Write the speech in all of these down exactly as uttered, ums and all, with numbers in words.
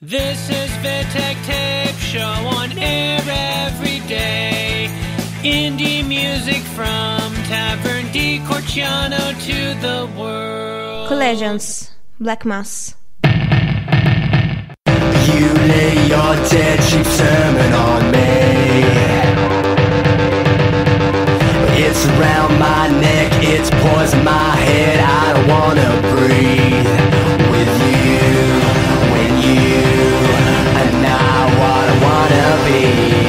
This is Vitek Tape Show on air every day. Indie music from Tavern di Corciano to the world. Collisions, Black Mass. You lay your dead cheap sermon on me. It's around my neck, it's poison my head. I don't wanna breathe with you when you are not what I wanna be.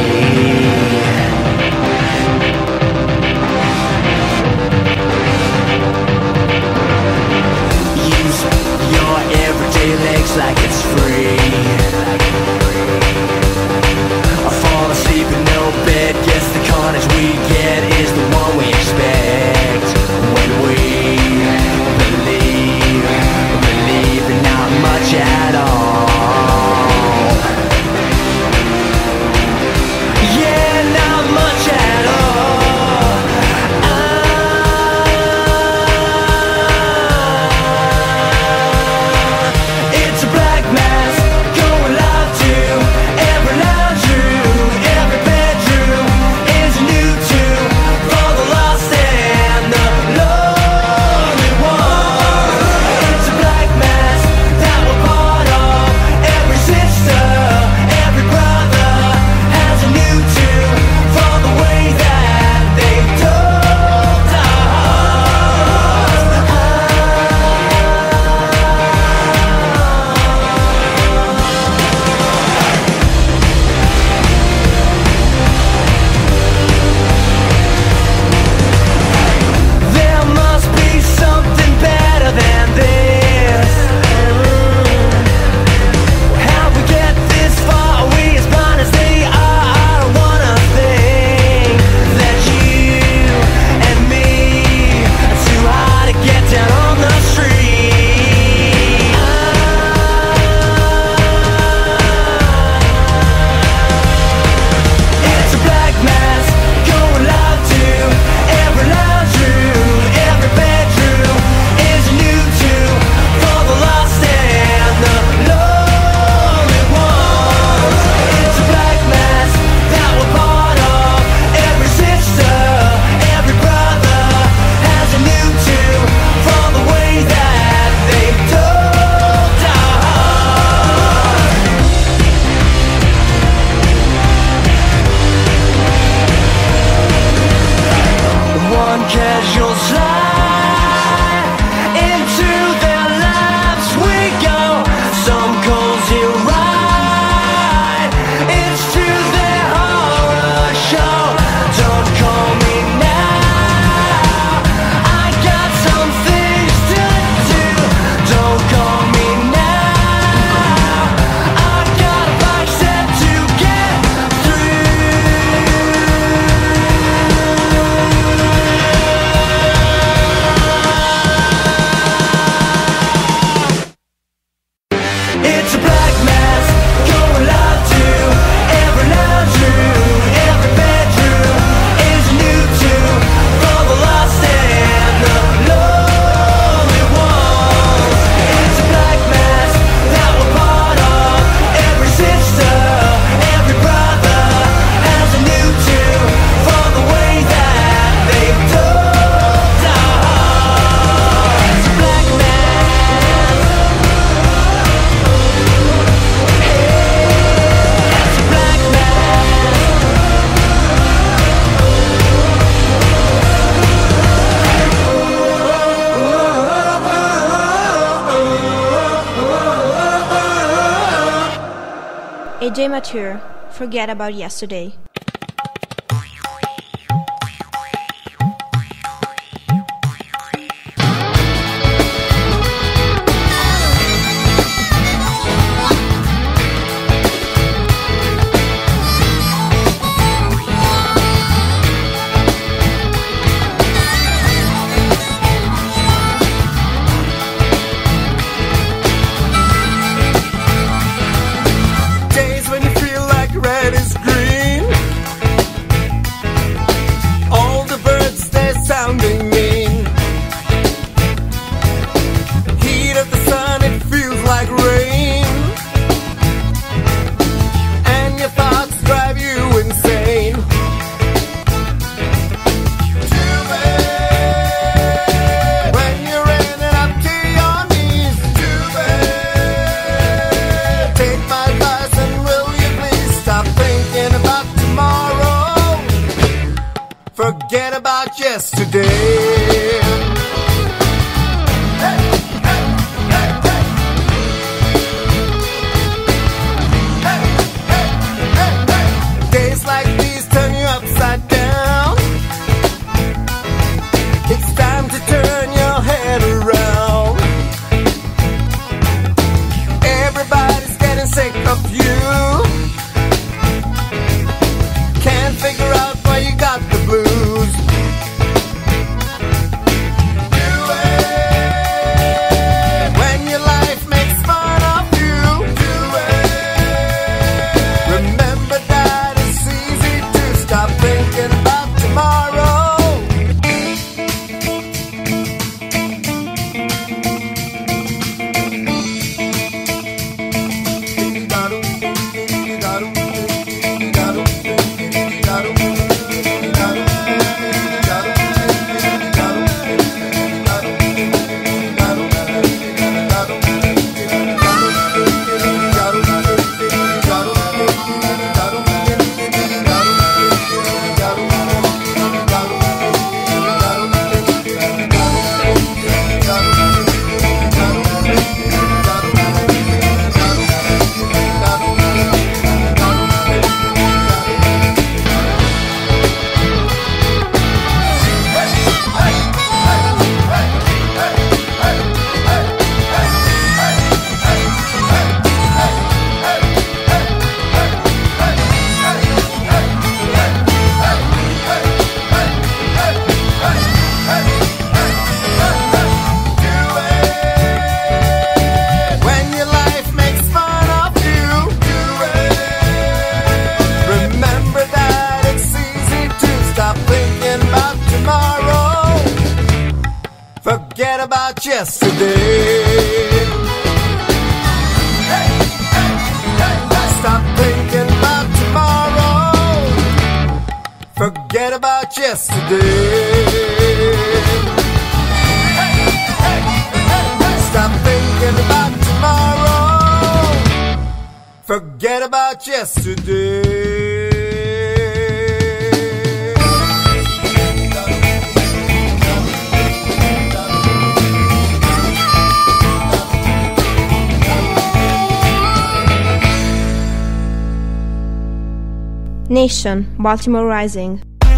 Use your everyday legs like it's free. I fall asleep in no bed. Guess the carnage we get is the one we expect. When we believe, believe in not much at all. Yeah, not much at all. Ah, it's a black mass going live to every lounge room, every bedroom is a new tune for the lost and the lonely ones. It's a black mass that we're part of. Every sister, every brother has a new tune for the way that they told us. There must be something better than this. How we get this far? Are we as blind as they are? I don't wanna think that you and me are too high to get down on the street. It's a black mass going live to every lounge room, every bedroom is a new tune for the lost and the lonely ones. It's a black mass that we're part of. Every sister, every brother has a new tune for the way that they told us. One casual slide into their lives we go. Some cozy ride, it's to their horror show. Don't call me now, I got some things to do. Don't call me now, I got a bike set to get It's a black mass going live to every lounge room, every bedroom is a new tune for the lost and the lonely ones. It's a black mass that we're part of. Every sister, every brother has a new tune for the way that they told us. It's a black mass. It's a black A J Mature, Forget About Yesterday. Days when you feel like red is green. Forget about yesterday. Days like these turn you upside down. It's time to turn your head around. Everybody's getting sick of you. Can't figure out why you got the blues. Do it when your life makes fun of you. Do it. Remember that it's easy to stop thinking about tomorrow. Forget about yesterday. Stop thinking about tomorrow. Forget about yesterday. Stop thinking about tomorrow. Forget about yesterday. Nation, Baltimore Rising.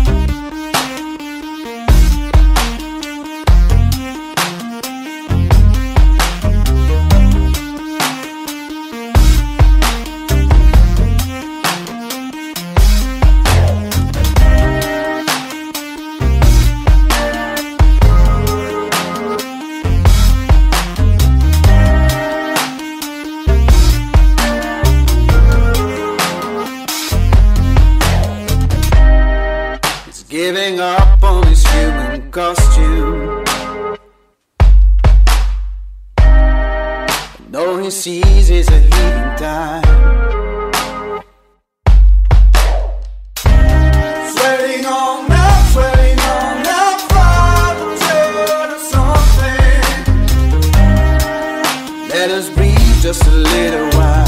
Giving up on his human costume. Though he sees it's a healing time. Sweating on now, sweating on now, Father, tell us something. Let us breathe just a little while.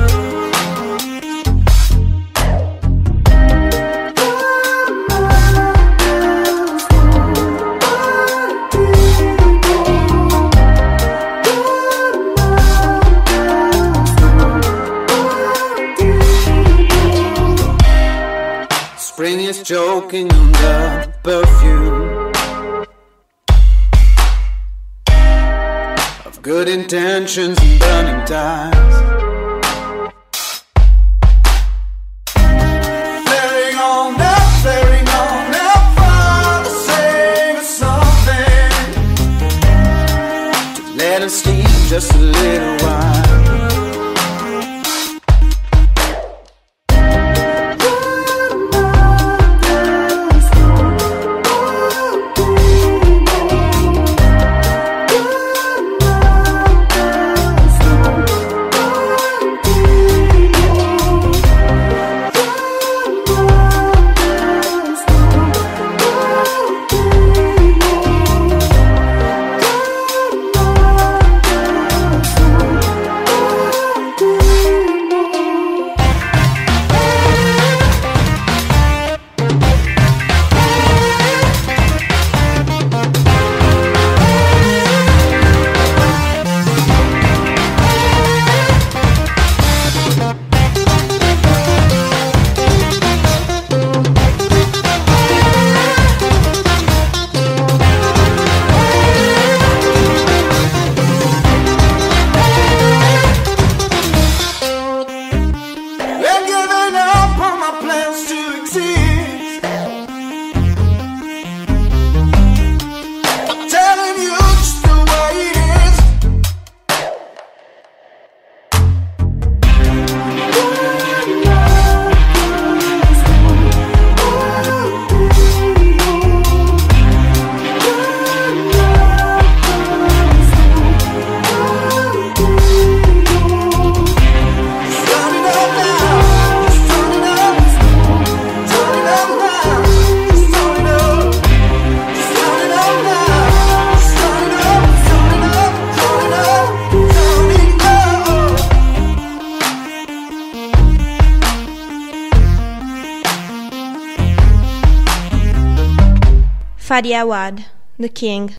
Spring is choking on the perfume of good intentions and burning times. Flaring on now, flaring on now, Father, sing us something to let us sleep just a little while. Fadi Awad, The King.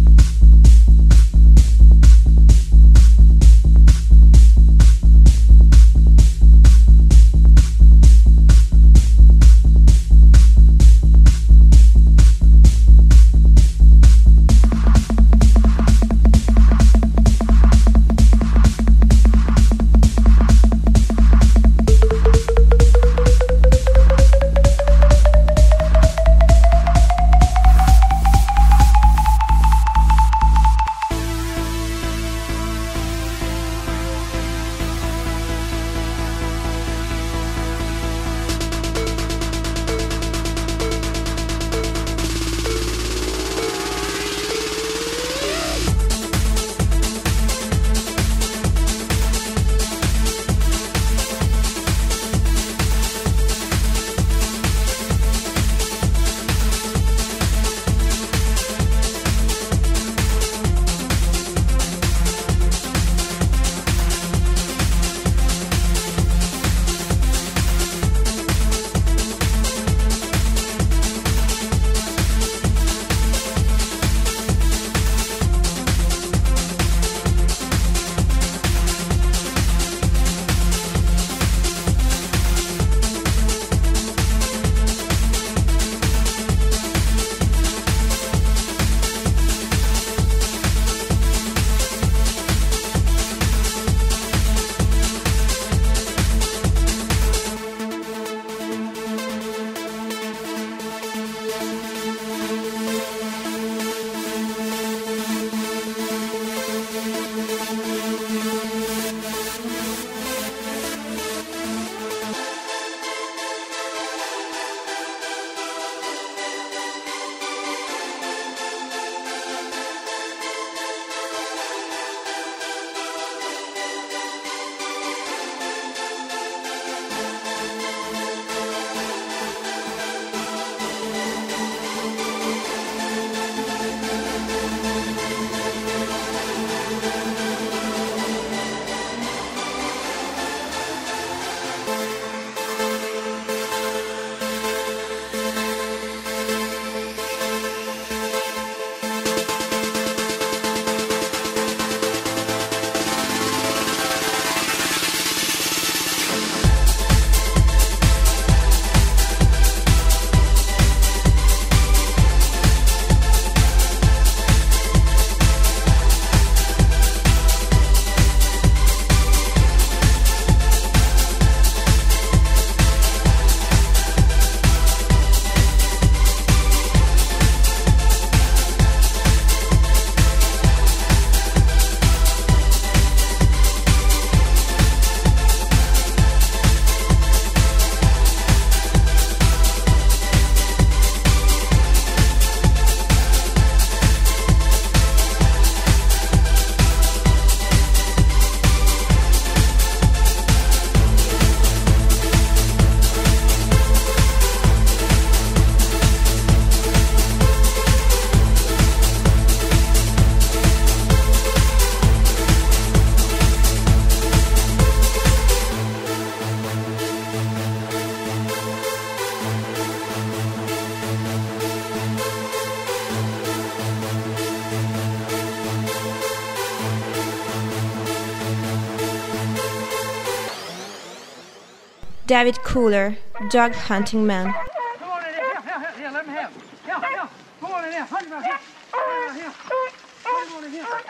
David Cooler, Dog Hunting Man. Come on in here. Here, here, here. Let him have him. Here, here. Come on in here. Hunt him out here. Hunt him out here. Hunt him on in here. Go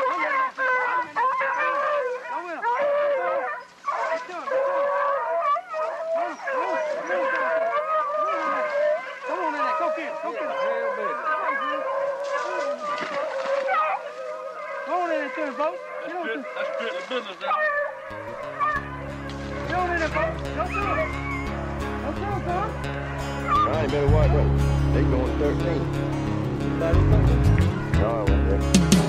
with him. Let's do it. Let's do it. Come on in there. Go get him. Go get him. Go on in there to him, folks. Get on to him. That's strictly business, Get on in there, folks. Don't do it. Don't do it, son. All right, better watch out. They going thirteen. No, I went there.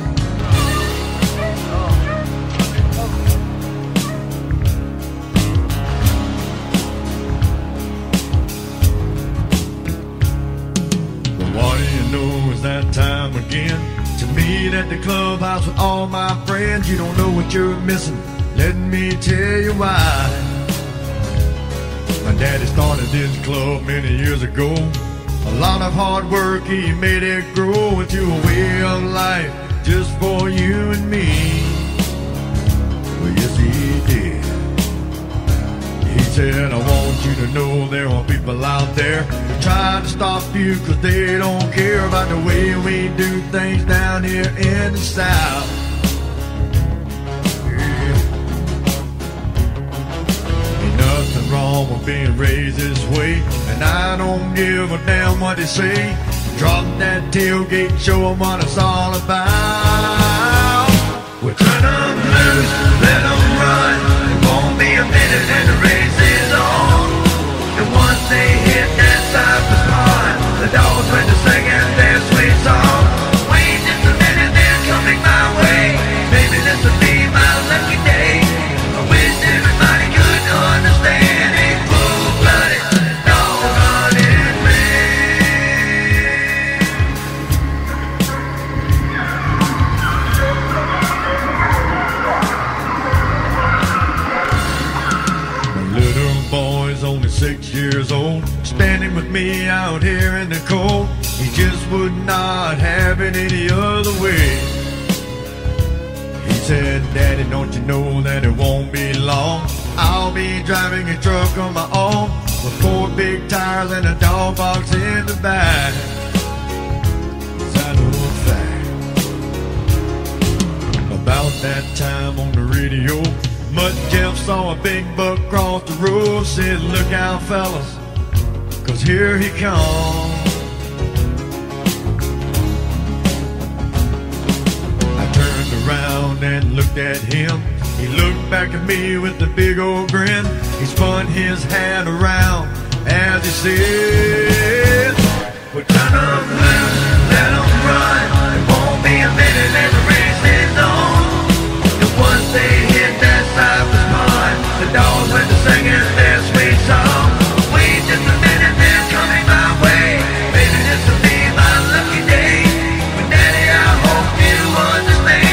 What do you know, it's that time again to meet at the clubhouse with all my friends. You don't know what you're missing, let me tell you why. My daddy started this club many years ago. A lot of hard work, he made it grow into a way of life just for you and me. Well, yes, he did. He said, I want you to know there are people out there who try to stop you because they don't care about the way we do things down here in the South. Nothing wrong with being raised this way, and I don't give a damn what they say. Drop that tailgate, show them what it's all about. We'll turn them loose, let them run. It won't be a minute and the race is on. And once they hit that Cypress Pond, the dogs went to singing their sweet song. Wait just a minute, they're coming my way. Maybe this will be my lucky day. I wish everybody could understand a full-blooded dog-hunted man. My little boy's only six years old, standing with me out here in the cold. He just would not have it any other way. He said, Daddy, don't you know that it won't be long? I'll be driving a truck on my own with four big tires and a dog box in the back. As I know a fact. About that time on the radio, Mutt Jeff saw a big buck cross the road. Said, look out, fellas, cause here he comes. Around and looked at him. He looked back at me with a big old grin. He spun his hat around as he said, well, turn them loose, let them run. It won't be a minute and the race is on. And once they hit that Cypress Pond, the dogs went to singing their sweet song. Wait just a minute, they're coming my way. Maybe this will be my lucky day. But Daddy, I hope you understand.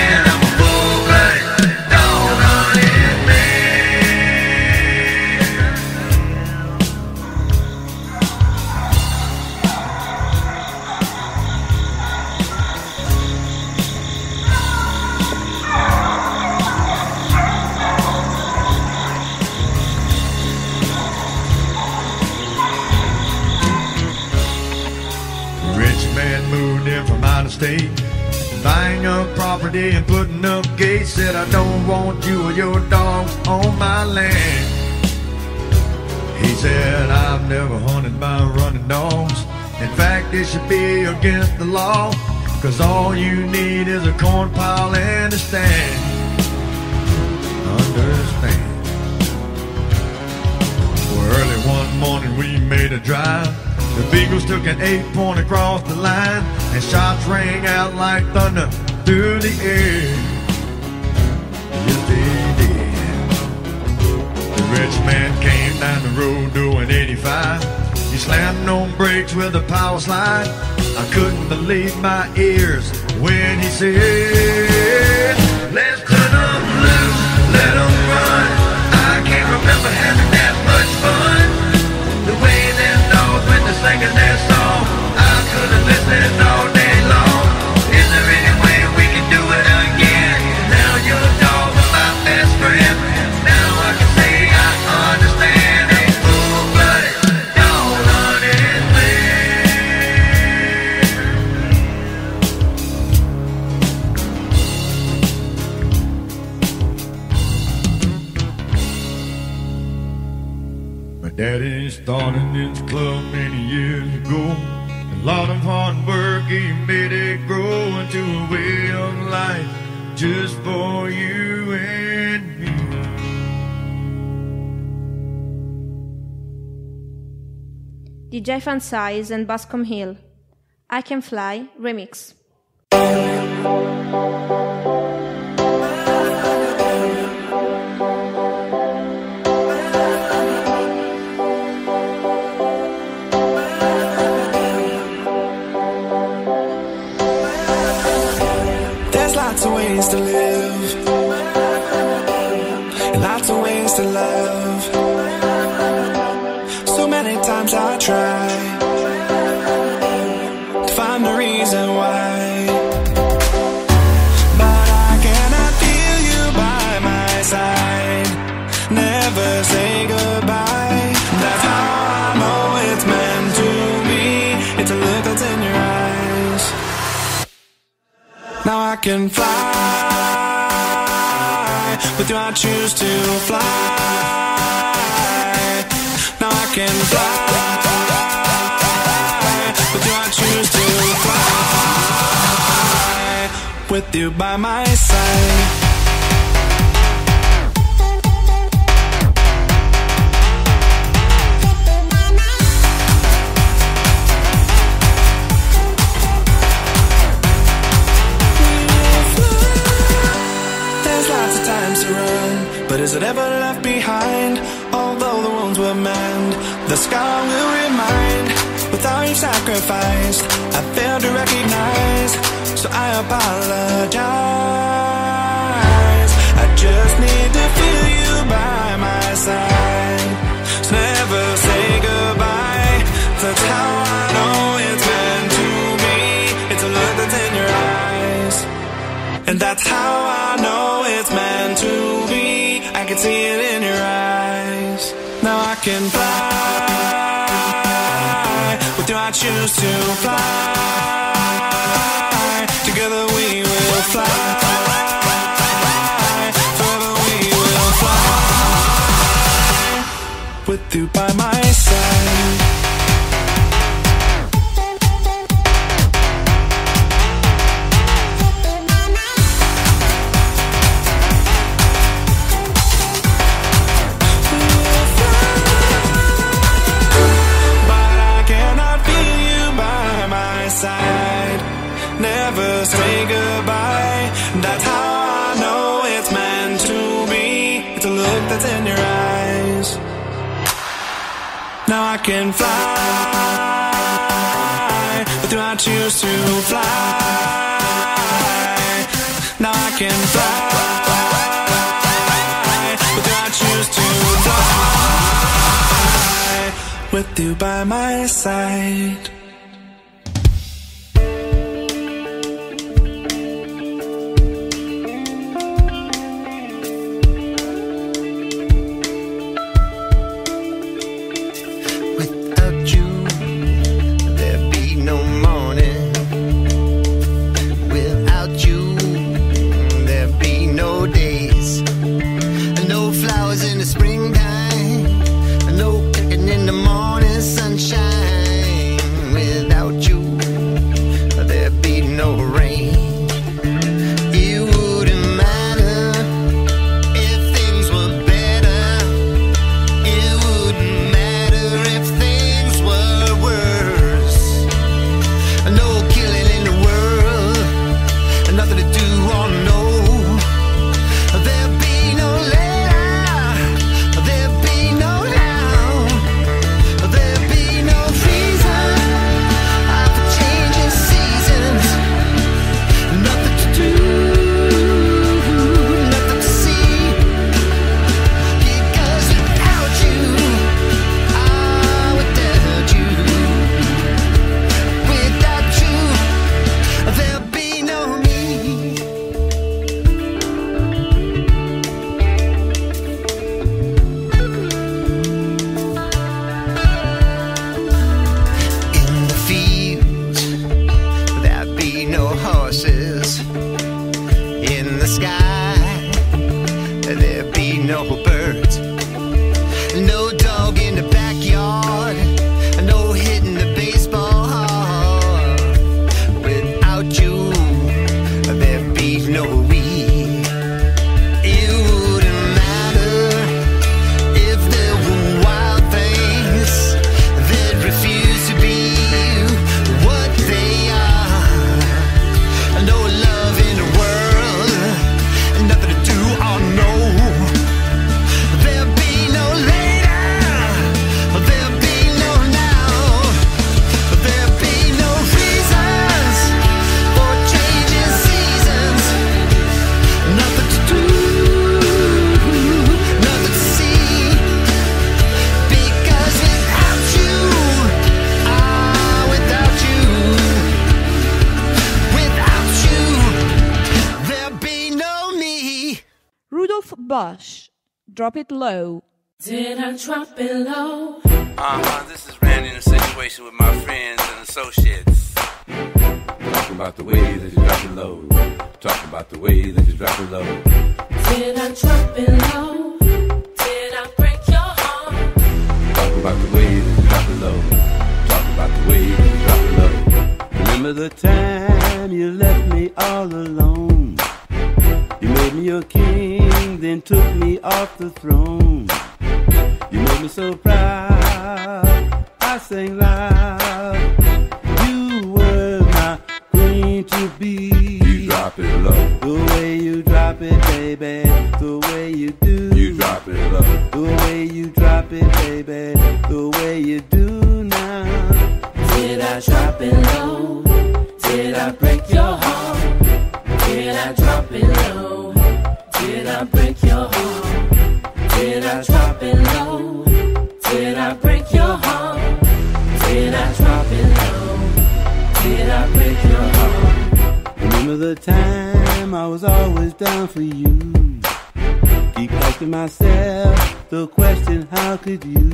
State, buying up property and putting up gates. Said, I don't want you or your dogs on my land. He said, I've never hunted by running dogs. In fact, it should be against the law, cause all you need is a corn pile and a stand. Understand. Well, early one morning we made a drive. The Beagles took an eight point across the line, and shots rang out like thunder through the air. Yes, they did. The rich man came down the road doing eighty-five. He slammed on brakes with a power slide. I couldn't believe my ears when he said, let's turn them loose, let them run. I can't remember having that much fun. The way them dogs went to singing their song, I could have listened all day long. Is there any way we can do it again? Now your dog is my best friend. Now I can say I understand a full-blooded dog-hunted man. My daddy started this club many years ago. A lot of hard work, he made it grow into a way of life just for you and me. D J Fansize and Bascom Hill, I Can Fly remix. Lots of ways to live, and lots of ways to love. So many times I tried, can fly. With you I choose to fly. Now I can fly. With you I choose to fly. With you by my side. But is it ever left behind? Although the wounds will mend, the scar will remind. With all you've sacrificed, I failed to recognize. So I apologize. I just need to feel you by my side. So never say goodbye. That's how I know it's meant to be. It's a look that's in your eyes. And that's how I know it's meant to be. I can see it in your eyes. Now I can fly. With you I choose to fly. Together we will fly. Forever we will fly. With you by my side. Never say goodbye. That's how I know it's meant to be. It's a look that's in your eyes. Now I can fly. With you I choose to fly. Now I can fly. With you I choose to fly. With you by my side. Bush, Drop It Low. Did I drop it low? Uh-huh, this is Randy in a situation with my friends and associates. about the way that you drop it low. Talking about the way that you drop it low. Did I drop it low? Did I break your heart? Talking about the way that you drop it low. Talking about the way that you drop it low. Remember the time you left me all alone? You made me your king, then took me off the throne. You made me so proud, I sang loud. You were my queen to be. You drop it low. The way you drop it, baby, the way you do. You drop it low. The way you drop it, baby, the way you do now. Did I drop it low? Did I break your heart? Did I drop it low? Did I break your heart? Did I drop it low? Did I break your heart? Did I drop it low? Did I break your heart? Remember the time I was always down for you. Keep asking myself the question, how could you?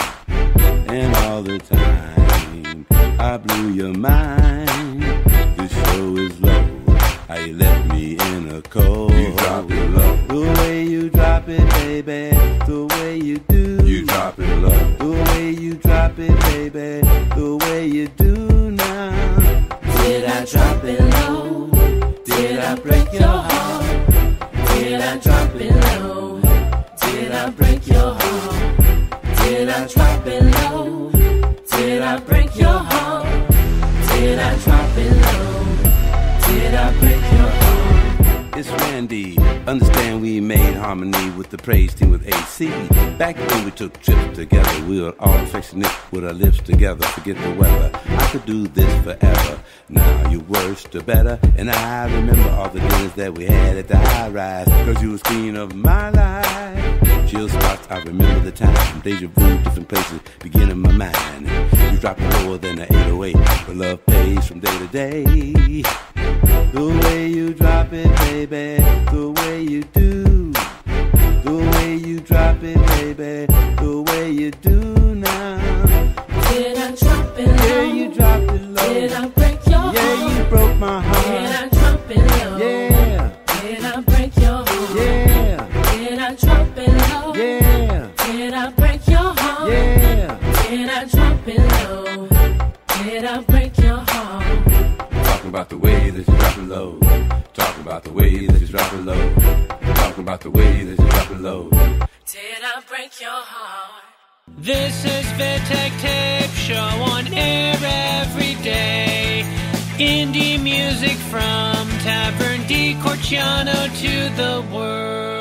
And all the time I blew your mind. The show is low. How you left me in a cold. You drop it low. The way you drop it, baby, the way you do. You drop it low. The way you drop it, baby, the way you do now. Did I drop it low? Did I break your heart? Did I drop it low? Did I break your heart? Did I drop it low? Did I break your heart? Did I drop it low? Did I break your heart? It's Randy. Understand we made harmony with the praise team with A C. Back when we took trips together, we were all affectionate with our lips together. Forget the weather. I could do this forever. Now you worse to better. And I remember all the dinners that we had at the high rise. Cause you was queen of my life. Chill spots, I remember the time. Deja vu, different places begin in my mind. You drop it lower than the eight oh eight. But love pays from day to day. The way you drop it, baby, the way you do. The way you drop it, baby, the way you do now. Did I drop it low? Yeah, you dropped it low. Did I break your heart? Yeah, you broke my heart. Did I drop it low? Yeah. Did I break your heart? Yeah. Did I drop it low? Yeah. Did I break your heart? Yeah. Did I drop it low? Did I break your heart? Talking about the way that you drop it low. Talking about the way that you drop it low. Talking about the way that you drop it low. Did I break your heart? This is Vittek Tape Show on air every day. Indie music from Tavern di Corciano to the world.